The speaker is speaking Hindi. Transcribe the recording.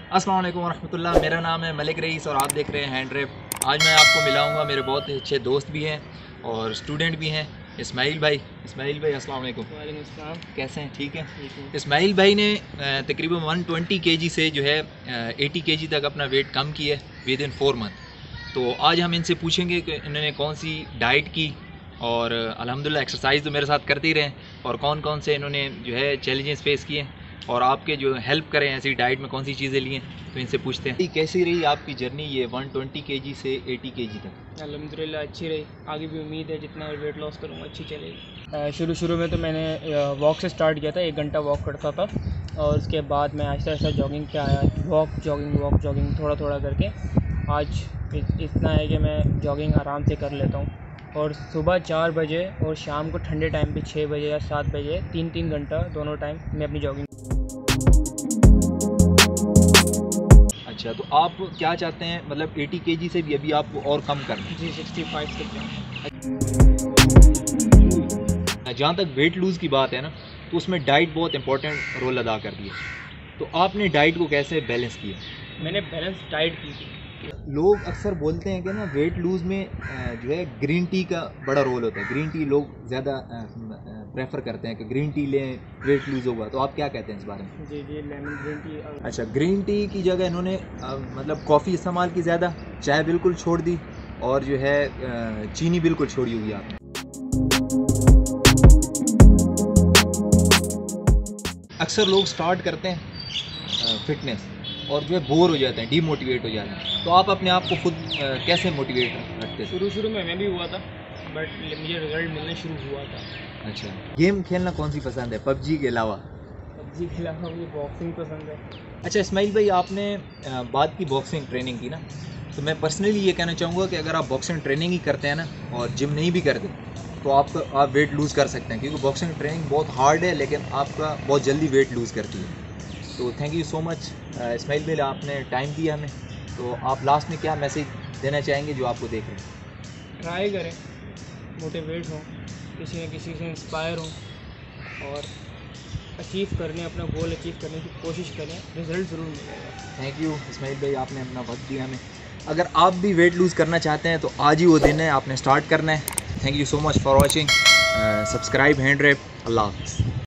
अस्सलाम वालेकुम रहमतुल्लाह। मेरा नाम है मलिक रईस और आप देख रहे हैं हैंड रैप। आज मैं आपको मिलाऊंगा, मेरे बहुत अच्छे दोस्त भी हैं और स्टूडेंट भी हैं, इस्माइल भाई। इस्माइल भाई अस्सलाम वालेकुम। वालेकुम अस्सलाम। कैसे हैं? ठीक है। इस्माइल भाई ने तकरीबन 120 kg से जो है 80 kg तक अपना वेट कम किया है विद इन 4 मंथ। तो आज हम इनसे पूछेंगे कि इन्होंने कौन सी डाइट की और अल्हम्दुलिल्लाह एक्सरसाइज तो मेरे साथ करते ही रहे और कौन कौन से इन्होंने जो है चैलेंजेस फेस किए और आपके जो हेल्प करें ऐसी डाइट में कौन सी चीज़ें लिए। तो इनसे पूछते हैं कैसी रही आपकी जर्नी ये 120 kg से 80 kg तक। अल्हम्दुलिल्लाह अच्छी रही, आगे भी उम्मीद है जितना वेट लॉस करूँगा अच्छी चलेगी। शुरू में तो मैंने वॉक से स्टार्ट किया था, 1 घंटा वॉक करता था और उसके बाद मैं आहिस्ता आहिस्ता जॉगिंग पे आया। वॉक जॉगिंग थोड़ा थोड़ा करके आज इतना है कि मैं जॉगिंग आराम से कर लेता हूँ। और सुबह 4 बजे और शाम को ठंडे टाइम पे 6 बजे या 7 बजे 3-3 घंटा दोनों टाइम मैं अपनी जॉगिंग। अच्छा, तो आप क्या चाहते हैं, मतलब 80 kg से भी अभी आपको और कम करना है? जी 65 तक। जहाँ तक वेट लूज़ की बात है ना, तो उसमें डाइट बहुत इंपॉर्टेंट रोल अदा करती है। तो आपने डाइट को कैसे बैलेंस किया? मैंने बैलेंस डाइट की थी। लोग अक्सर बोलते हैं कि ना वेट लूज़ में जो है ग्रीन टी का बड़ा रोल होता है। ग्रीन टी लोग ज़्यादा प्रेफर करते हैं कि ग्रीन टी लें, वेट लूज़ होगा। तो आप क्या कहते हैं इस बारे में? जी लेमन ग्रीन टी। अच्छा, ग्रीन टी की जगह इन्होंने मतलब कॉफ़ी इस्तेमाल की ज़्यादा, चाय बिल्कुल छोड़ दी और जो है चीनी बिल्कुल छोड़ी हुई आपने। अक्सर लोग स्टार्ट करते हैं फिटनेस और जो है बोर हो जाते हैं, डीमोटिवेट हो जाते हैं। तो आप अपने आप को खुद कैसे मोटिवेट रखते थे? शुरू में मैं भी हुआ था, बट मुझे रिजल्ट मिलना शुरू हुआ था। अच्छा, गेम खेलना कौन सी पसंद है पबजी के अलावा? पबजी के अलावा मुझे बॉक्सिंग पसंद है। अच्छा इस्माइल भाई, आपने बात की बॉक्सिंग ट्रेनिंग की ना, तो मैं पर्सनली ये कहना चाहूँगा कि अगर आप बॉक्सिंग ट्रेनिंग ही करते हैं ना और जिम नहीं भी करते, तो आप वेट लूज़ कर सकते हैं, क्योंकि बॉक्सिंग ट्रेनिंग बहुत हार्ड है लेकिन आपका बहुत जल्दी वेट लूज़ करती है। तो thank you so much Ismail भाई, आपने टाइम दिया हमें। तो आप लास्ट में क्या मैसेज देना चाहेंगे जो आपको देख रहे हैं? ट्राई करें, मोटिवेट हों, किसी न किसी से इंस्पायर हों और अचीव करने, अपना गोल अचीव करने की कोशिश करें, रिज़ल्ट ज़रूर मिलेगा। थैंक यू इस्माइल भाई, आपने अपना वक्त दिया हमें। अगर आप भी वेट लूज़ करना चाहते हैं तो आज ही वो दिन है, आपने स्टार्ट करना है। Thank you so much for watching. Subscribe hand wrap. अल्लाह हाफ़िज़।